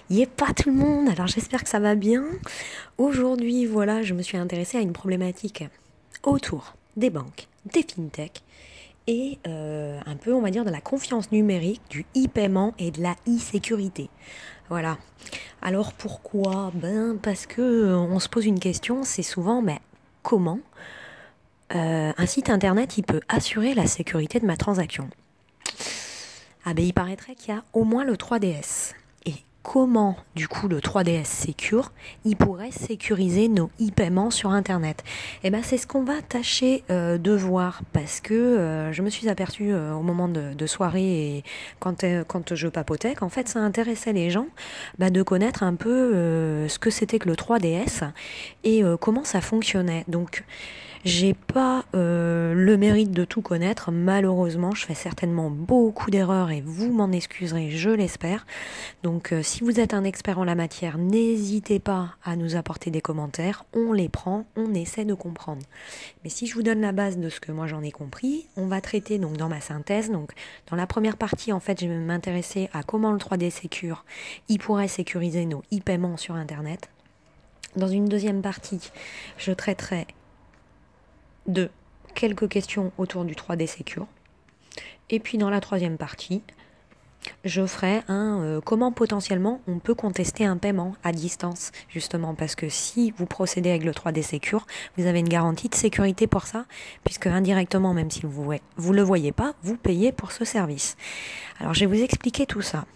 Pas tout le monde, alors j'espère que ça va bien. Aujourd'hui, voilà, je me suis intéressée à une problématique autour des banques, des fintechs et un peu, on va dire, de la confiance numérique, du e-paiement et de la e-sécurité. Voilà. Alors pourquoi? Parce que on se pose une question, c'est souvent, comment un site internet il peut assurer la sécurité de ma transaction? Il paraîtrait qu'il y a au moins le 3DS. Et comment, du coup, le 3DS Secure, il pourrait sécuriser nos e-paiements sur Internet? C'est ce qu'on va tâcher de voir, parce que je me suis aperçue au moment de soirée et quand je papotais, qu'en fait, ça intéressait les gens de connaître un peu ce que c'était que le 3DS et comment ça fonctionnait. Donc, j'ai pas le mérite de tout connaître, malheureusement, je fais certainement beaucoup d'erreurs et vous m'en excuserez, je l'espère. Donc si vous êtes un expert en la matière, n'hésitez pas à nous apporter des commentaires, on les prend, on essaie de comprendre. Mais si je vous donne la base de ce que moi j'en ai compris, on va traiter donc dans ma synthèse. Donc dans la première partie, en fait, je vais m'intéresser à comment le 3D Secure, il pourrait sécuriser nos e-paiements sur Internet. Dans une deuxième partie, je traiterai de quelques questions autour du 3D Secure. Et puis dans la troisième partie, je ferai comment potentiellement on peut contester un paiement à distance, justement, parce que si vous procédez avec le 3D Secure, vous avez une garantie de sécurité pour ça, puisque indirectement, même si vous le voyez pas, vous payez pour ce service. Alors je vais vous expliquer tout ça.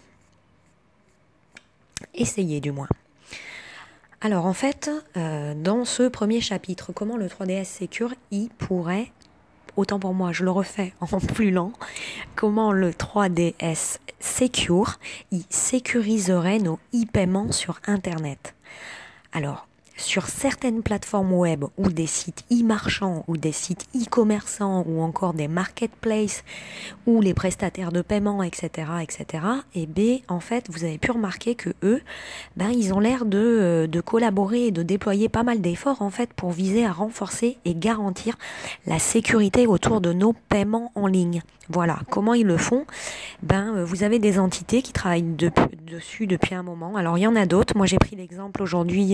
Essayez du moins. Alors en fait, dans ce premier chapitre, comment le 3DS Secure, il pourrait, autant pour moi, je le refais en plus lent, comment le 3DS Secure, il sécuriserait nos e-paiements sur Internet. Alors, sur certaines plateformes web ou des sites e-marchands ou des sites e-commerçants ou encore des marketplaces ou les prestataires de paiement, etc., en fait, vous avez pu remarquer que eux, ils ont l'air de collaborer et de déployer pas mal d'efforts, en fait, pour viser à renforcer et garantir la sécurité autour de nos paiements en ligne. Voilà. Comment ils le font? Vous avez des entités qui travaillent dessus depuis un moment. Alors, il y en a d'autres. Moi, j'ai pris l'exemple aujourd'hui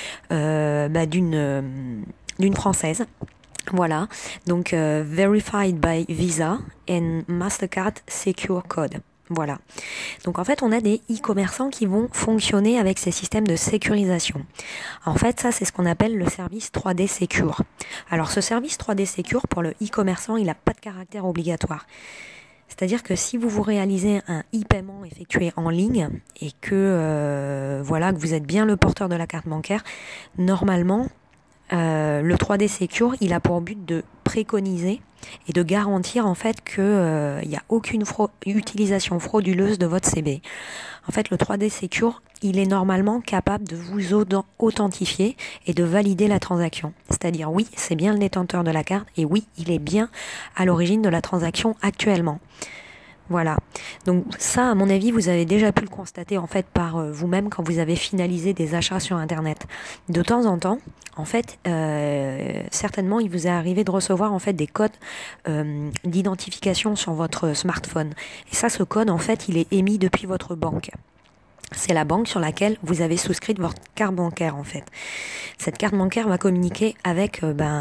d'une française. Voilà, donc Verified by Visa and Mastercard Secure Code. Voilà. Donc en fait, on a des e-commerçants qui vont fonctionner avec ces systèmes de sécurisation. En fait, ça, c'est ce qu'on appelle le service 3D Secure. Alors ce service 3D Secure, pour le e-commerçant, il n'a pas de caractère obligatoire. C'est-à-dire que si vous réalisez un e-paiement effectué en ligne et que que vous êtes bien le porteur de la carte bancaire, normalement, le 3D Secure, il a pour but de préconiser et de garantir en fait que il y a aucune utilisation frauduleuse de votre CB. En fait, le 3D Secure, il est normalement capable de vous authentifier et de valider la transaction. C'est-à-dire, oui, c'est bien le détenteur de la carte et oui, il est bien à l'origine de la transaction actuellement. Voilà. Donc ça, à mon avis, vous avez déjà pu le constater en fait par vous-même quand vous avez finalisé des achats sur Internet. De temps en temps, en fait, certainement, il vous est arrivé de recevoir en fait des codes d'identification sur votre smartphone. Et ça, ce code, en fait, il est émis depuis votre banque. C'est la banque sur laquelle vous avez souscrit votre carte bancaire en fait. Cette carte bancaire va communiquer avec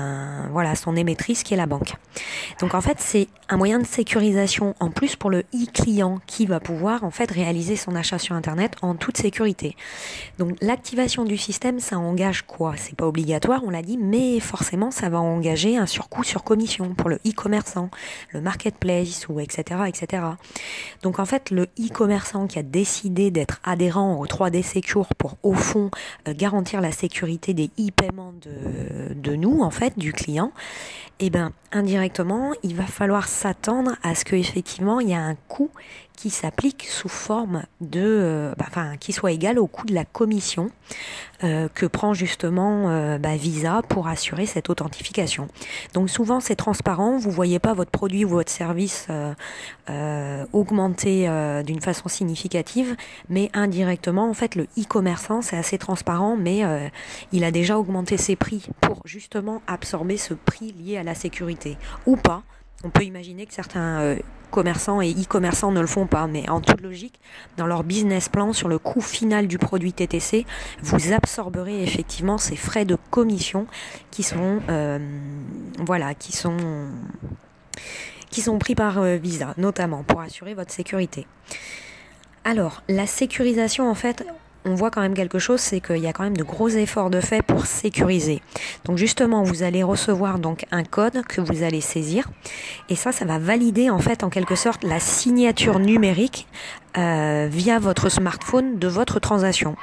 son émettrice qui est la banque. Donc en fait c'est un moyen de sécurisation en plus pour le e-client qui va pouvoir en fait réaliser son achat sur internet en toute sécurité. Donc l'activation du système ça engage quoi? C'est pas obligatoire on l'a dit mais forcément ça va engager un surcoût sur commission pour le e-commerçant, le marketplace ou etc. Donc en fait le e-commerçant qui a décidé d'être adhérent au 3D Secure pour au fond garantir la sécurité des e-paiements de nous en fait du client, indirectement il va falloir s'attendre à ce que effectivement il y a un coût qui s'applique sous forme de qui soit égal au coût de la commission que prend justement Visa pour assurer cette authentification. Donc souvent c'est transparent, vous voyez pas votre produit ou votre service augmenter d'une façon significative, mais indirectement en fait le e-commerçant c'est assez transparent, mais il a déjà augmenté ses prix pour justement absorber ce prix lié à la sécurité ou pas. On peut imaginer que certains commerçants et e-commerçants ne le font pas, mais en toute logique, dans leur business plan sur le coût final du produit TTC, vous absorberez effectivement ces frais de commission qui sont, qui sont pris par Visa, notamment pour assurer votre sécurité. Alors, la sécurisation, en fait, on voit quand même quelque chose, c'est qu'il y a quand même de gros efforts de fait pour sécuriser. Donc justement, vous allez recevoir donc un code que vous allez saisir, et ça va valider en fait en quelque sorte la signature numérique via votre smartphone de votre transaction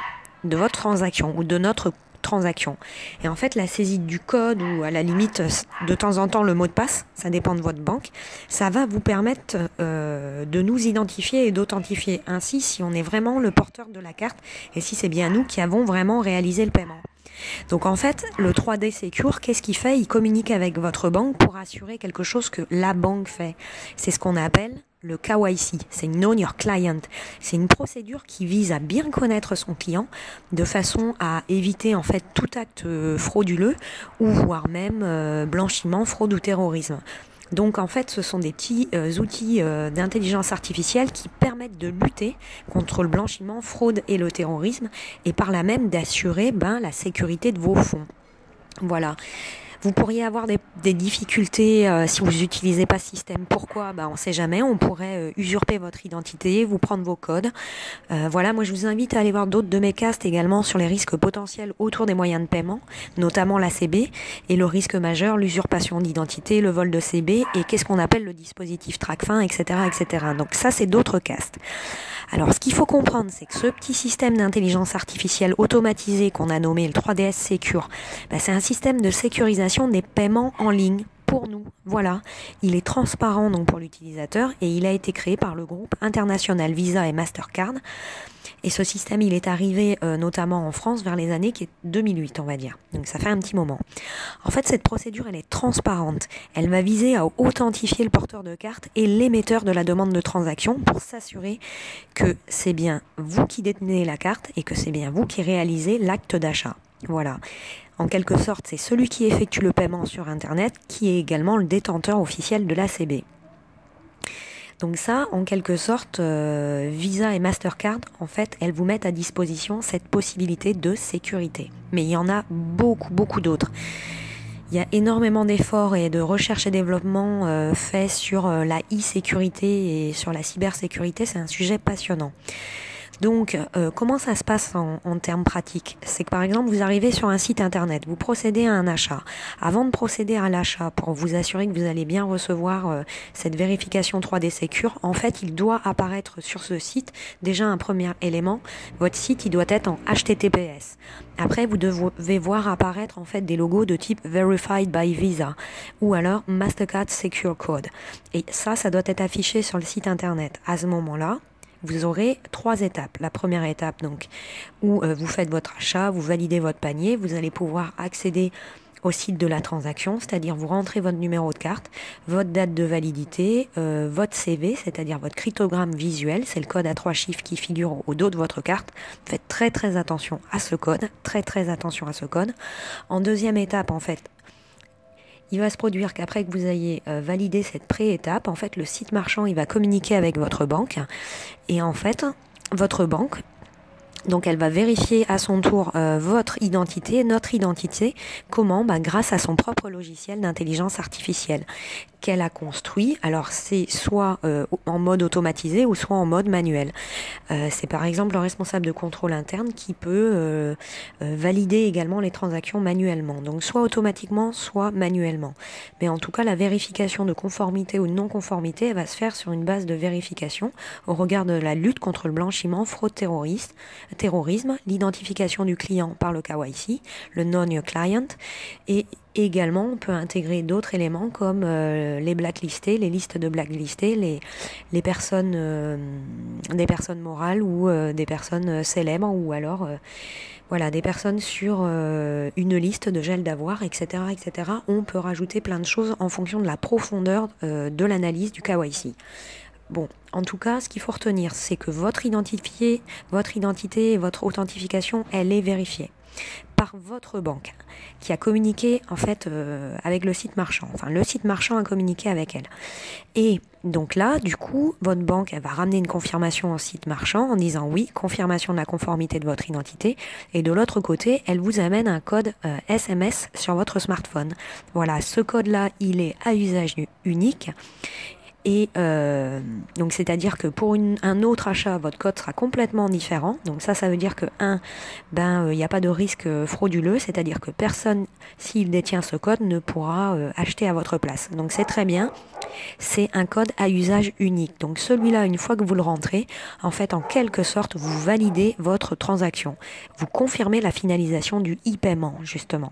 ou de notre transaction. Et en fait, la saisie du code ou à la limite de temps en temps le mot de passe, ça dépend de votre banque, ça va vous permettre de nous identifier et d'authentifier ainsi si on est vraiment le porteur de la carte et si c'est bien nous qui avons vraiment réalisé le paiement. Donc en fait, le 3D Secure, qu'est-ce qu'il fait? Il communique avec votre banque pour assurer quelque chose que la banque fait. C'est ce qu'on appelle le KYC, c'est Know Your Client. C'est une procédure qui vise à bien connaître son client de façon à éviter en fait tout acte frauduleux ou voire même blanchiment, fraude ou terrorisme. Donc en fait, ce sont des petits outils d'intelligence artificielle qui permettent de lutter contre le blanchiment, fraude et le terrorisme et par là même d'assurer la sécurité de vos fonds. Voilà. Vous pourriez avoir des difficultés si vous n'utilisez pas ce système. Pourquoi? On ne sait jamais. On pourrait usurper votre identité, vous prendre vos codes. Voilà, moi je vous invite à aller voir d'autres de mes casts également sur les risques potentiels autour des moyens de paiement, notamment la CB et le risque majeur, l'usurpation d'identité, le vol de CB et qu'est-ce qu'on appelle le dispositif TRACFIN, etc., etc. Donc ça, c'est d'autres castes. Alors, ce qu'il faut comprendre, c'est que ce petit système d'intelligence artificielle automatisé qu'on a nommé le 3DS Secure, c'est un système de sécurisation des paiements en ligne pour nous. Voilà, il est transparent donc pour l'utilisateur et il a été créé par le groupe international Visa et Mastercard. Et ce système, il est arrivé notamment en France vers les années 2008, on va dire. Donc ça fait un petit moment. En fait, cette procédure, elle est transparente. Elle va viser à authentifier le porteur de carte et l'émetteur de la demande de transaction pour s'assurer que c'est bien vous qui détenez la carte et que c'est bien vous qui réalisez l'acte d'achat. Voilà. En quelque sorte, c'est celui qui effectue le paiement sur Internet qui est également le détenteur officiel de la CB. Donc ça, en quelque sorte, Visa et Mastercard, en fait, elles vous mettent à disposition cette possibilité de sécurité. Mais il y en a beaucoup, beaucoup d'autres. Il y a énormément d'efforts et de recherche et développement faits sur la e-sécurité et sur la cybersécurité. C'est un sujet passionnant. Donc, comment ça se passe en termes pratiques? C'est que par exemple, vous arrivez sur un site internet, vous procédez à un achat. Avant de procéder à l'achat, pour vous assurer que vous allez bien recevoir cette vérification 3D Secure, en fait, il doit apparaître sur ce site déjà un premier élément. Votre site, il doit être en HTTPS. Après, vous devez voir apparaître en fait des logos de type Verified by Visa ou alors Mastercard Secure Code. Et ça doit être affiché sur le site internet. À ce moment-là, vous aurez 3 étapes. La première étape, donc, où vous faites votre achat, vous validez votre panier, vous allez pouvoir accéder au site de la transaction, c'est-à-dire vous rentrez votre numéro de carte, votre date de validité, votre CV, c'est-à-dire votre cryptogramme visuel, c'est le code à 3 chiffres qui figure au dos de votre carte. Faites très très attention à ce code, très très attention à ce code. En deuxième étape, en fait, il va se produire qu'après que vous ayez validé cette pré-étape, en fait, le site marchand, il va communiquer avec votre banque. Et en fait, votre banque, donc elle va vérifier à son tour votre identité, notre identité. Comment? Grâce à son propre logiciel d'intelligence artificielle qu'elle a construit. Alors c'est soit en mode automatisé ou soit en mode manuel. C'est par exemple le responsable de contrôle interne qui peut valider également les transactions manuellement. Donc soit automatiquement, soit manuellement. Mais en tout cas, la vérification de conformité ou de non-conformité, elle va se faire sur une base de vérification au regard de la lutte contre le blanchiment, fraude terrorisme, l'identification du client par le KYC, le Know Your Client, et également on peut intégrer d'autres éléments comme les blacklistés, les listes de blacklistés, les personnes, des personnes morales ou des personnes célèbres ou alors voilà, des personnes sur une liste de gel d'avoir, etc., etc. On peut rajouter plein de choses en fonction de la profondeur de l'analyse du KYC. Bon, en tout cas, ce qu'il faut retenir, c'est que votre identité et votre authentification, elle est vérifiée. par votre banque qui a communiqué en fait avec le site marchand. Enfin, le site marchand a communiqué avec elle. Et donc là, du coup, votre banque, elle va ramener une confirmation au site marchand en disant oui, confirmation de la conformité de votre identité. Et de l'autre côté, elle vous amène un code SMS sur votre smartphone. Voilà, ce code-là, il est à usage unique. Et donc c'est-à-dire que pour un autre achat, votre code sera complètement différent. Donc ça veut dire que il n'y a pas de risque frauduleux, c'est-à-dire que personne, s'il détient ce code, ne pourra acheter à votre place. Donc c'est très bien. C'est un code à usage unique. Donc celui-là, une fois que vous le rentrez, en fait, en quelque sorte, vous validez votre transaction. Vous confirmez la finalisation du e-paiement, justement.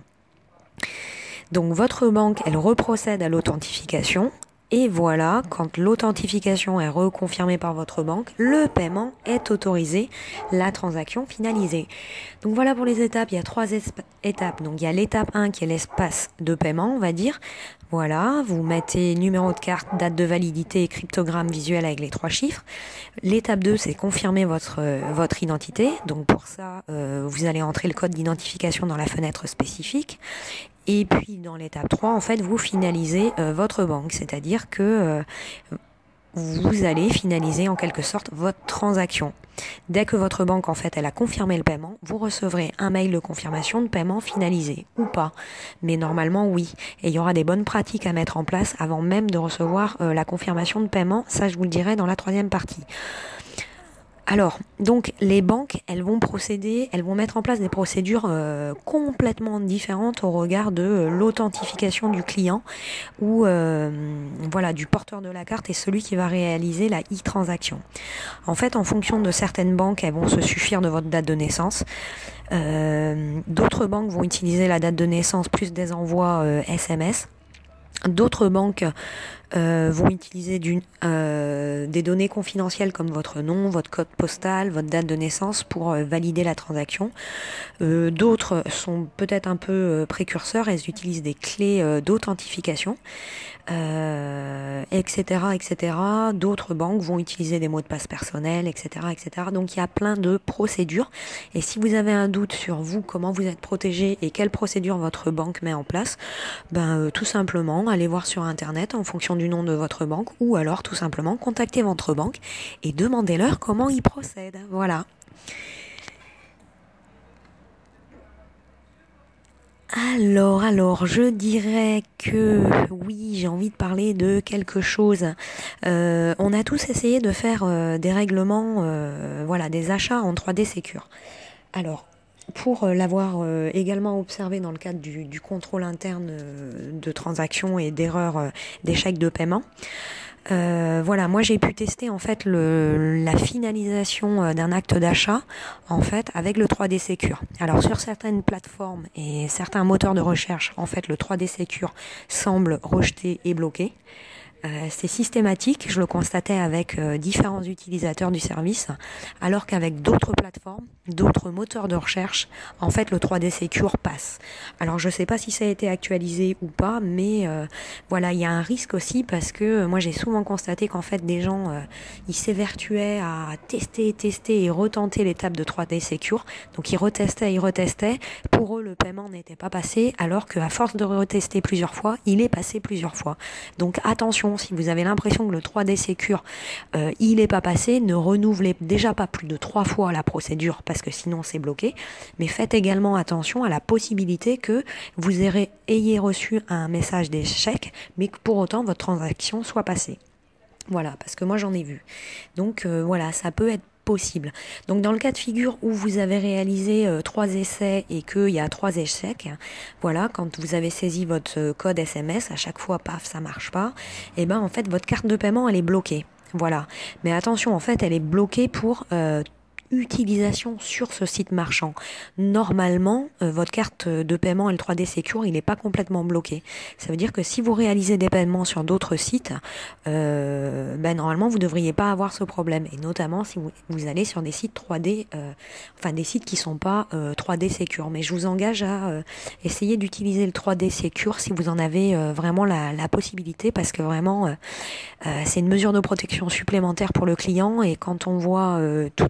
Donc votre banque, elle reprocède à l'authentification. Et voilà, quand l'authentification est reconfirmée par votre banque, le paiement est autorisé, la transaction finalisée. Donc voilà pour les étapes, il y a 3 étapes. Donc il y a l'étape 1 qui est l'espace de paiement, on va dire. Voilà, vous mettez numéro de carte, date de validité et cryptogramme visuel avec les 3 chiffres. L'étape 2, c'est confirmer votre identité. Donc pour ça, vous allez entrer le code d'identification dans la fenêtre spécifique. Et puis dans l'étape 3, en fait, vous finalisez votre banque, c'est-à-dire que vous allez finaliser en quelque sorte votre transaction. Dès que votre banque, en fait, elle a confirmé le paiement, vous recevrez un mail de confirmation de paiement finalisé ou pas. Mais normalement, oui. Et il y aura des bonnes pratiques à mettre en place avant même de recevoir la confirmation de paiement. Ça, je vous le dirai dans la 3e partie. Alors, donc les banques, elles vont mettre en place des procédures complètement différentes au regard de l'authentification du client ou du porteur de la carte et celui qui va réaliser la e-transaction. En fait, en fonction de certaines banques, elles vont se suffire de votre date de naissance. D'autres banques vont utiliser la date de naissance plus des envois SMS. D'autres banques vont utiliser des données confidentielles comme votre nom, votre code postal, votre date de naissance pour valider la transaction. D'autres sont peut-être un peu précurseurs, elles utilisent des clés d'authentification, etc., etc. D'autres banques vont utiliser des mots de passe personnels, etc., etc. Donc il y a plein de procédures. Et si vous avez un doute sur vous, comment vous êtes protégé et quelle procédure votre banque met en place, tout simplement, allez voir sur Internet en fonction du nom de votre banque ou alors tout simplement contactez votre banque et demandez-leur comment ils procèdent. Voilà. Alors, je dirais que oui, j'ai envie de parler de quelque chose. On a tous essayé de faire des règlements, des achats en 3D Secure. Alors, pour l'avoir également observé dans le cadre du contrôle interne de transactions et d'erreurs d'échecs de paiement, moi j'ai pu tester en fait la finalisation d'un acte d'achat en fait avec le 3D Secure. Alors sur certaines plateformes et certains moteurs de recherche, en fait le 3D Secure semble rejeté et bloqué. C'est systématique, je le constatais avec différents utilisateurs du service, alors qu'avec d'autres plateformes, d'autres moteurs de recherche, en fait le 3D Secure passe. Alors je sais pas si ça a été actualisé ou pas, mais il y a un risque aussi parce que moi j'ai souvent constaté qu'en fait des gens ils s'évertuaient à tester et retenter l'étape de 3D Secure, donc ils retestaient, pour eux le paiement n'était pas passé, alors qu'à force de retester plusieurs fois, il est passé plusieurs fois. Donc attention, si vous avez l'impression que le 3D Secure il n'est pas passé, ne renouvelez déjà pas plus de 3 fois la procédure parce que sinon c'est bloqué, mais faites également attention à la possibilité que vous ayez reçu un message d'échec mais que pour autant votre transaction soit passée. Voilà, parce que moi j'en ai vu. Donc ça peut être possible. Donc dans le cas de figure où vous avez réalisé 3 essais et qu'il y a 3 échecs, quand vous avez saisi votre code SMS, à chaque fois, paf, ça marche pas, et en fait votre carte de paiement elle est bloquée. Voilà. Mais attention, en fait elle est bloquée pour utilisation sur ce site marchand. Normalement, votre carte de paiement L3D Secure, il n'est pas complètement bloqué. Ça veut dire que si vous réalisez des paiements sur d'autres sites, normalement, vous ne devriez pas avoir ce problème. Et notamment si vous allez sur des sites 3D, des sites qui sont pas 3D Secure. Mais je vous engage à essayer d'utiliser le 3D Secure si vous en avez vraiment la possibilité, parce que vraiment, c'est une mesure de protection supplémentaire pour le client. Et quand on voit toutes les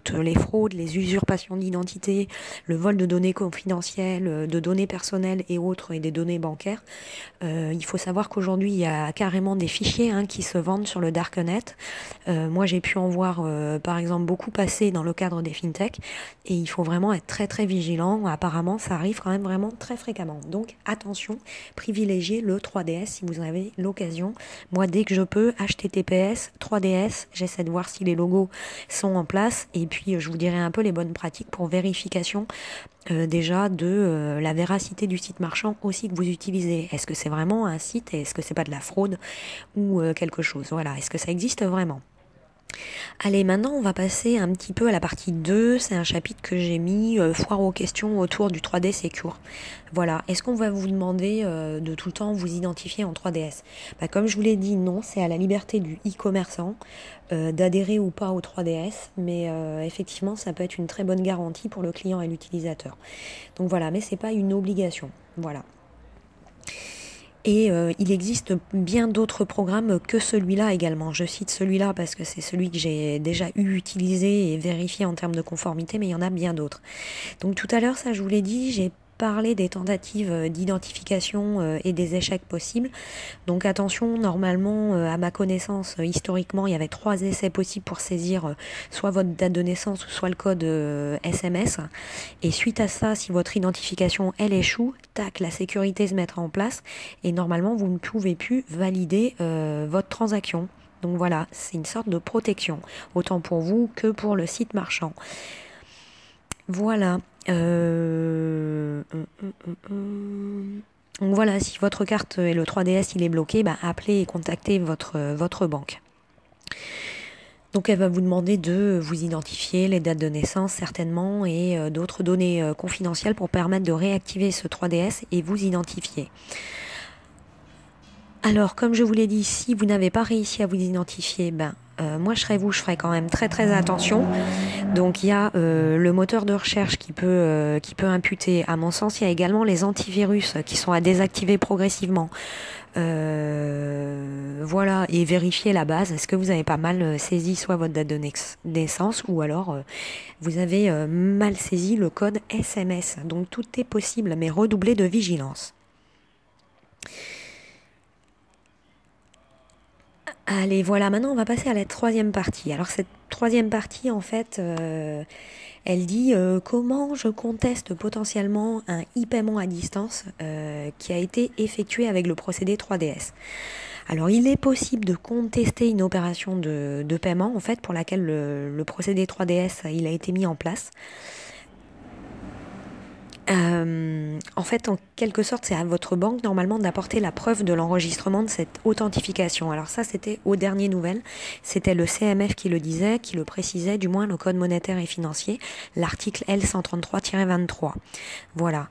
fraudes, les usurpations d'identité, le vol de données confidentielles, de données personnelles et autres, et des données bancaires. Il faut savoir qu'aujourd'hui, il y a carrément des fichiers qui se vendent sur le darknet. Moi, j'ai pu en voir, par exemple, beaucoup passer dans le cadre des fintech, et il faut vraiment être très très vigilant. Apparemment, ça arrive quand même vraiment très fréquemment. Donc, attention, privilégiez le 3DS si vous avez l'occasion. Moi, dès que je peux, HTTPS, 3DS, j'essaie de voir si les logos sont en place, et puis je vous dirai un peu les bonnes pratiques pour vérification déjà de la véracité du site marchand aussi que vous utilisez. Est-ce que c'est vraiment un site et est-ce que c'est pas de la fraude ou quelque chose? Voilà, est-ce que ça existe vraiment? Allez, maintenant on va passer un petit peu à la partie 2, c'est un chapitre que j'ai mis, foire aux questions autour du 3D Secure. Voilà, est-ce qu'on va vous demander de tout le temps vous identifier en 3DS? Comme je vous l'ai dit, non, c'est à la liberté du e-commerçant d'adhérer ou pas au 3DS, mais effectivement ça peut être une très bonne garantie pour le client et l'utilisateur. Donc voilà, mais c'est pas une obligation, voilà. Et il existe bien d'autres programmes que celui-là également. Je cite celui-là parce que c'est celui que j'ai déjà utilisé et vérifié en termes de conformité, mais il y en a bien d'autres. Donc tout à l'heure, ça je vous l'ai dit, j'ai parlé des tentatives d'identification et des échecs possibles. Donc attention, normalement, à ma connaissance, historiquement, il y avait 3 essais possibles pour saisir soit votre date de naissance ou soit le code SMS. Et suite à ça, si votre identification, elle échoue, tac, la sécurité se mettra en place et normalement, vous ne pouvez plus valider votre transaction. Donc voilà, c'est une sorte de protection, autant pour vous que pour le site marchand. Voilà. Donc voilà, si votre carte et le 3DS il est bloqué, appelez et contactez votre banque. Donc elle va vous demander de vous identifier, les dates de naissance certainement, et d'autres données confidentielles pour permettre de réactiver ce 3DS et vous identifier. Alors, comme je vous l'ai dit, si vous n'avez pas réussi à vous identifier, moi je ferai quand même très très attention. Donc il y a le moteur de recherche qui peut imputer. À mon sens, il y a également les antivirus qui sont à désactiver progressivement. Voilà, et vérifier la base. Est-ce que vous avez pas mal saisi soit votre date de naissance ou alors vous avez mal saisi le code SMS. Donc tout est possible, mais redoublez de vigilance. Allez, voilà, maintenant on va passer à la 3e partie. Alors cette 3e partie, en fait, elle dit comment je conteste potentiellement un e-paiement à distance qui a été effectué avec le procédé 3DS. Alors il est possible de contester une opération de paiement, en fait, pour laquelle le procédé 3DS il a été mis en place. En fait, en quelque sorte, c'est à votre banque normalement d'apporter la preuve de l'enregistrement de cette authentification. Alors ça, c'était aux dernières nouvelles. C'était le CMF qui le disait, qui le précisait, du moins le code monétaire et financier, l'article L133-23. Voilà,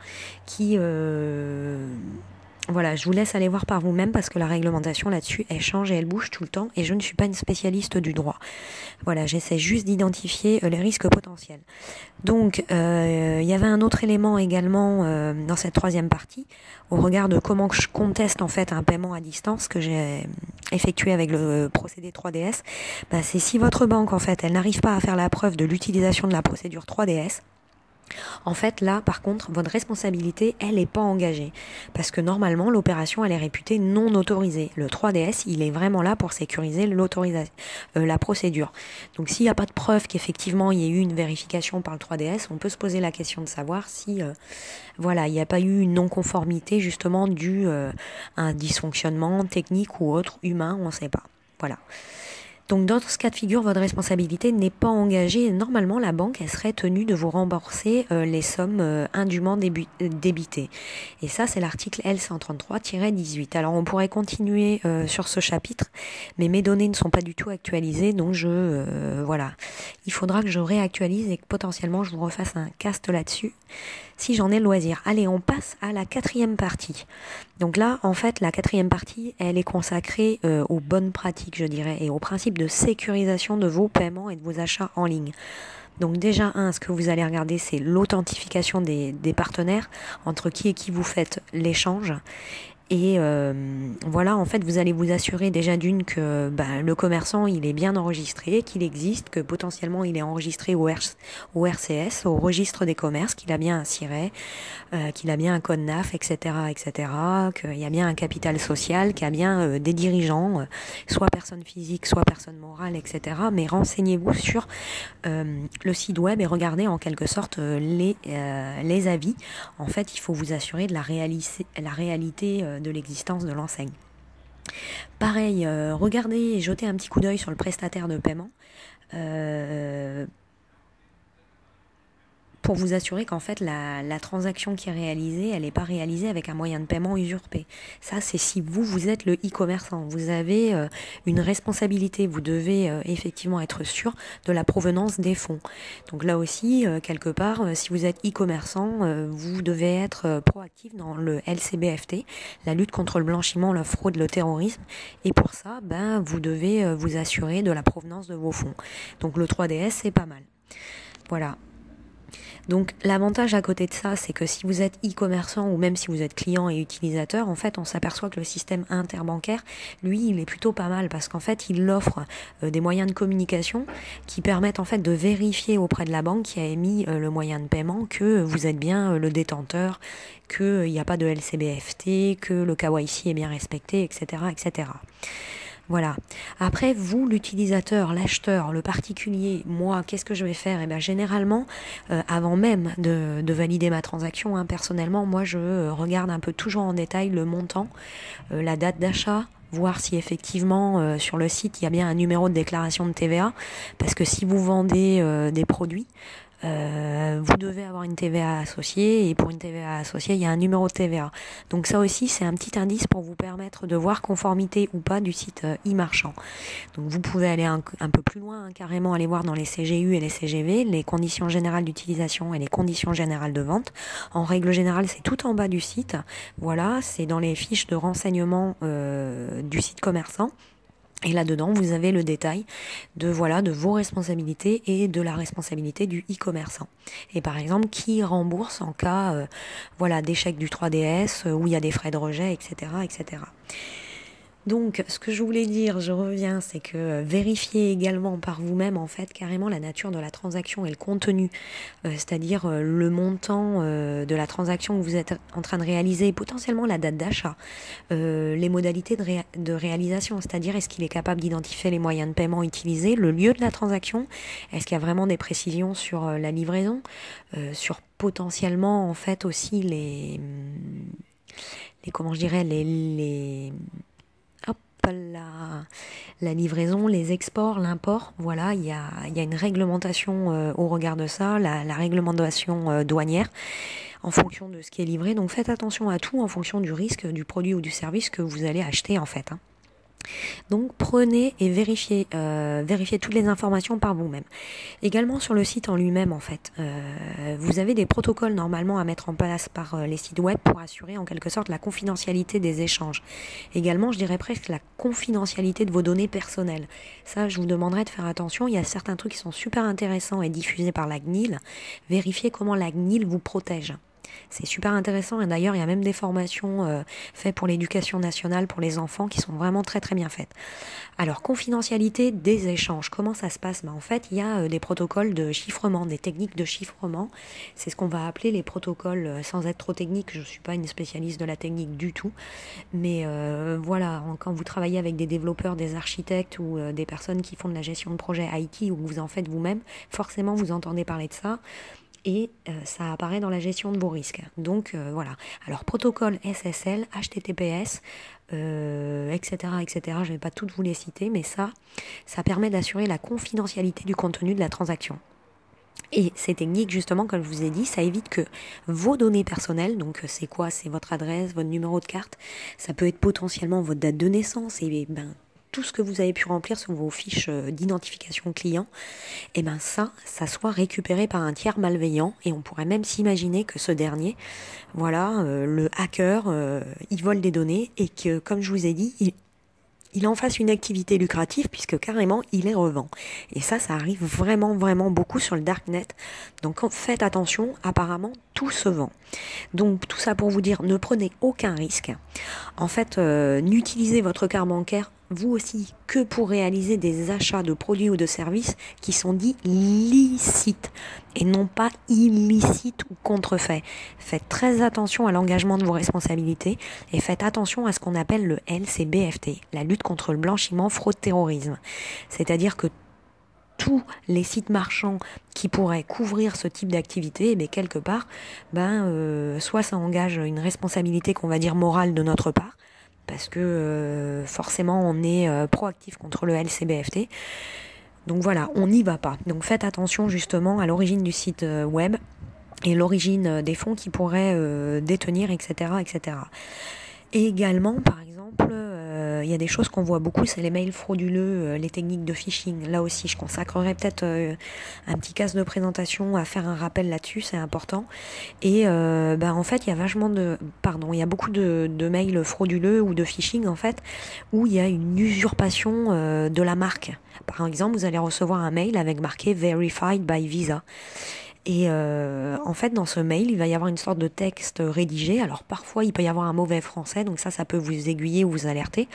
Voilà, je vous laisse aller voir par vous-même parce que la réglementation là-dessus, elle change et elle bouge tout le temps et je ne suis pas une spécialiste du droit. Voilà, j'essaie juste d'identifier les risques potentiels. Donc, il y avait un autre élément également dans cette 3e partie, au regard de comment je conteste en fait un paiement à distance que j'ai effectué avec le procédé 3DS. C'est si votre banque en fait, elle n'arrive pas à faire la preuve de l'utilisation de la procédure 3DS. En fait, là, par contre, votre responsabilité, elle n'est pas engagée. Parce que normalement, l'opération, elle est réputée non autorisée. Le 3DS, il est vraiment là pour sécuriser la procédure. Donc, s'il n'y a pas de preuve qu'effectivement, il y ait eu une vérification par le 3DS, on peut se poser la question de savoir si, il n'y a pas eu une non-conformité, justement, due à un dysfonctionnement technique ou autre, humain, on ne sait pas. Voilà. Donc dans ce cas de figure, votre responsabilité n'est pas engagée et normalement la banque elle serait tenue de vous rembourser les sommes indûment débitées. Et ça c'est l'article L133-18. Alors on pourrait continuer sur ce chapitre, mais mes données ne sont pas du tout actualisées, donc voilà. Il faudra que je réactualise et que potentiellement je vous refasse un cast là-dessus si j'en ai le loisir. Allez, on passe à la 4e partie. Donc là, en fait, la 4e partie, elle est consacrée aux bonnes pratiques, je dirais, et aux principes de sécurisation de vos paiements et de vos achats en ligne. Donc déjà, ce que vous allez regarder, c'est l'authentification des partenaires, entre qui et qui vous faites l'échange. Et voilà, en fait, vous allez vous assurer déjà d'une que le commerçant, il est bien enregistré, qu'il existe, que potentiellement il est enregistré au RCS, au registre des commerces, qu'il a bien un SIRET, qu'il a bien un code NAF, etc., etc., qu'il y a bien un capital social, qu'il y a bien des dirigeants, soit personnes physiques, soit personnes morales, etc. Mais renseignez-vous sur le site web et regardez en quelque sorte les avis. En fait, il faut vous assurer de la réalité de l'existence de l'enseigne. Pareil, regardez et jetez un petit coup d'œil sur le prestataire de paiement. Pour vous assurer qu'en fait la transaction qui est réalisée, elle n'est pas réalisée avec un moyen de paiement usurpé. Ça, c'est si vous êtes le e-commerçant. Vous avez une responsabilité, vous devez effectivement être sûr de la provenance des fonds. Donc là aussi, quelque part, si vous êtes e-commerçant, vous devez être proactif dans le LCBFT, la lutte contre le blanchiment, la fraude, le terrorisme. Et pour ça, vous devez vous assurer de la provenance de vos fonds. Donc le 3DS, c'est pas mal. Voilà. Donc l'avantage à côté de ça, c'est que si vous êtes e-commerçant ou même si vous êtes client et utilisateur, en fait, on s'aperçoit que le système interbancaire, lui, il est plutôt pas mal parce qu'en fait, il offre des moyens de communication qui permettent en fait de vérifier auprès de la banque qui a émis le moyen de paiement que vous êtes bien le détenteur, qu'il n'y a pas de LCBFT, que le KYC est bien respecté, etc., etc. Voilà. Après, vous, l'utilisateur, l'acheteur, le particulier, moi, qu'est-ce que je vais faire? Eh bien, généralement, avant même de valider ma transaction, personnellement, moi, je regarde un peu toujours en détail le montant, la date d'achat, voir si effectivement sur le site il y a bien un numéro de déclaration de TVA, parce que si vous vendez des produits, vous devez avoir une TVA associée, et pour une TVA associée, il y a un numéro de TVA. Donc ça aussi, c'est un petit indice pour vous permettre de voir conformité ou pas du site e-marchand. Donc vous pouvez aller un peu plus loin, carrément aller voir dans les CGU et les CGV, les conditions générales d'utilisation et les conditions générales de vente. En règle générale, c'est tout en bas du site. Voilà, c'est dans les fiches de renseignement du site commerçant. Et là-dedans, vous avez le détail de vos responsabilités et de la responsabilité du e-commerçant. Et par exemple, qui rembourse en cas d'échec du 3DS où il y a des frais de rejet, etc., etc. Donc, ce que je voulais dire, je reviens, c'est que vérifiez également par vous-même, en fait, carrément la nature de la transaction et le contenu, c'est-à-dire le montant de la transaction que vous êtes en train de réaliser, potentiellement la date d'achat, les modalités de réalisation, c'est-à-dire est-ce qu'il est capable d'identifier les moyens de paiement utilisés, le lieu de la transaction, est-ce qu'il y a vraiment des précisions sur la livraison, sur potentiellement, en fait, aussi la livraison, les exports, l'import, voilà, il y a une réglementation au regard de ça, la réglementation douanière en fonction de ce qui est livré. Donc faites attention à tout en fonction du risque du produit ou du service que vous allez acheter en fait. Donc prenez et vérifiez toutes les informations par vous-même. Également sur le site en lui-même en fait, vous avez des protocoles normalement à mettre en place par les sites web pour assurer en quelque sorte la confidentialité des échanges. Également, je dirais presque la confidentialité de vos données personnelles. Ça, je vous demanderai de faire attention. Il y a certains trucs qui sont super intéressants et diffusés par la CNIL. Vérifiez comment la CNIL vous protège. C'est super intéressant et d'ailleurs il y a même des formations faites pour l'éducation nationale pour les enfants qui sont vraiment très très bien faites. Alors confidentialité des échanges, comment ça se passe? En fait il y a des protocoles de chiffrement, des techniques de chiffrement, c'est ce qu'on va appeler les protocoles, sans être trop technique, je ne suis pas une spécialiste de la technique du tout, mais quand vous travaillez avec des développeurs, des architectes ou des personnes qui font de la gestion de projet IT ou que vous en faites vous-même, forcément vous entendez parler de ça. Et ça apparaît dans la gestion de vos risques. Donc voilà. Alors protocole SSL, HTTPS, etc., etc. Je ne vais pas toutes vous les citer, mais ça permet d'assurer la confidentialité du contenu de la transaction. Et ces techniques, justement, comme je vous ai dit, ça évite que vos données personnelles, donc c'est quoi? C'est votre adresse, votre numéro de carte, ça peut être potentiellement votre date de naissance et tout ce que vous avez pu remplir sur vos fiches d'identification client, et ça soit récupéré par un tiers malveillant et on pourrait même s'imaginer que ce dernier, le hacker, il vole des données et que, comme je vous ai dit, il en fasse une activité lucrative puisque carrément il les revend. Et ça arrive vraiment vraiment beaucoup sur le darknet. Donc faites attention, apparemment tout se vend. Donc tout ça pour vous dire, ne prenez aucun risque. En fait, n'utilisez votre carte bancaire vous aussi que pour réaliser des achats de produits ou de services qui sont dits licites et non pas illicites ou contrefaits. Faites très attention à l'engagement de vos responsabilités et faites attention à ce qu'on appelle le LCBFT, la lutte contre le blanchiment, fraude, terrorisme. C'est-à-dire que tous les sites marchands qui pourraient couvrir ce type d'activité, eh quelque part, soit ça engage une responsabilité qu'on va dire morale de notre part, parce que forcément on est proactif contre le LCBFT. Donc voilà, on n'y va pas. Donc faites attention justement à l'origine du site web et l'origine des fonds qui pourraient détenir, etc., etc. Et également, par exemple, il y a des choses qu'on voit beaucoup, c'est les mails frauduleux, les techniques de phishing. Là aussi, je consacrerai peut-être un petit casse de présentation à faire un rappel là-dessus, c'est important. Et en fait, il y a il y a beaucoup de mails frauduleux ou de phishing en fait, où il y a une usurpation de la marque. Par exemple, vous allez recevoir un mail avec marqué Verified by Visa. Et en fait, dans ce mail, il va y avoir une sorte de texte rédigé. Alors parfois, il peut y avoir un mauvais français, donc ça peut vous aiguiller ou vous alerter.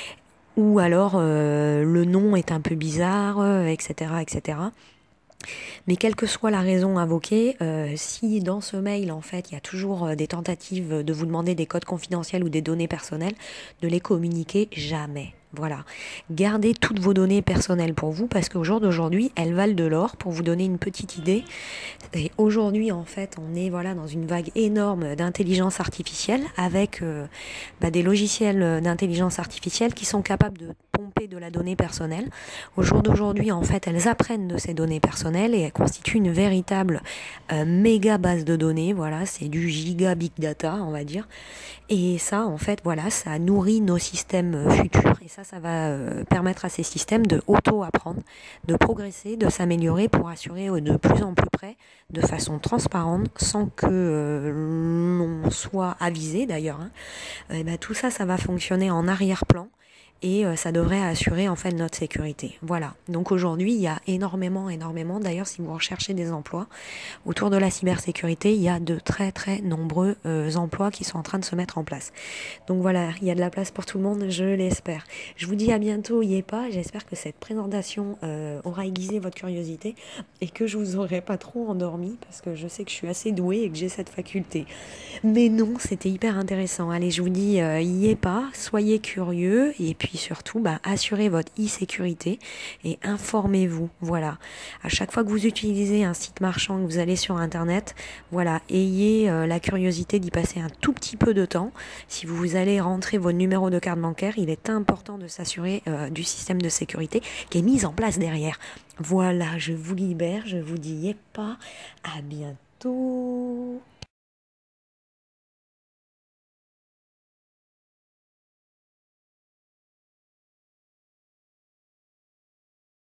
Ou alors, le nom est un peu bizarre, etc., etc. Mais quelle que soit la raison invoquée, si dans ce mail, en fait, il y a toujours des tentatives de vous demander des codes confidentiels ou des données personnelles, ne les communiquez jamais. Voilà. Gardez toutes vos données personnelles pour vous parce qu'au jour d'aujourd'hui, elles valent de l'or. Pour vous donner une petite idée, et aujourd'hui, en fait, on est dans une vague énorme d'intelligence artificielle avec des logiciels d'intelligence artificielle qui sont capables de pomper de la donnée personnelle. Au jour d'aujourd'hui, en fait, elles apprennent de ces données personnelles et elles constituent une véritable méga base de données. Voilà, c'est du giga big data, on va dire. Et ça, en fait, voilà, ça nourrit nos systèmes futurs. Et ça va permettre à ces systèmes de auto-apprendre, de progresser, de s'améliorer pour assurer de plus en plus près, de façon transparente, sans que l'on soit avisé d'ailleurs. Tout ça va fonctionner en arrière-plan. Et ça devrait assurer en fait notre sécurité. Voilà. Donc aujourd'hui, il y a énormément. D'ailleurs, si vous recherchez des emplois autour de la cybersécurité, il y a de très très nombreux emplois qui sont en train de se mettre en place. Donc voilà, il y a de la place pour tout le monde, je l'espère. Je vous dis à bientôt, y est pas. J'espère que cette présentation aura aiguisé votre curiosité et que je vous aurai pas trop endormi parce que je sais que je suis assez douée et que j'ai cette faculté. Mais non, c'était hyper intéressant. Allez, je vous dis, y est pas. Soyez curieux et puis surtout, assurez votre e-sécurité et informez-vous. Voilà. À chaque fois que vous utilisez un site marchand, que vous allez sur Internet, voilà, ayez la curiosité d'y passer un tout petit peu de temps. Si vous allez rentrer vos numéros de carte bancaire, il est important de s'assurer du système de sécurité qui est mis en place derrière. Voilà, je vous libère, je vous dis y est pas. À bientôt.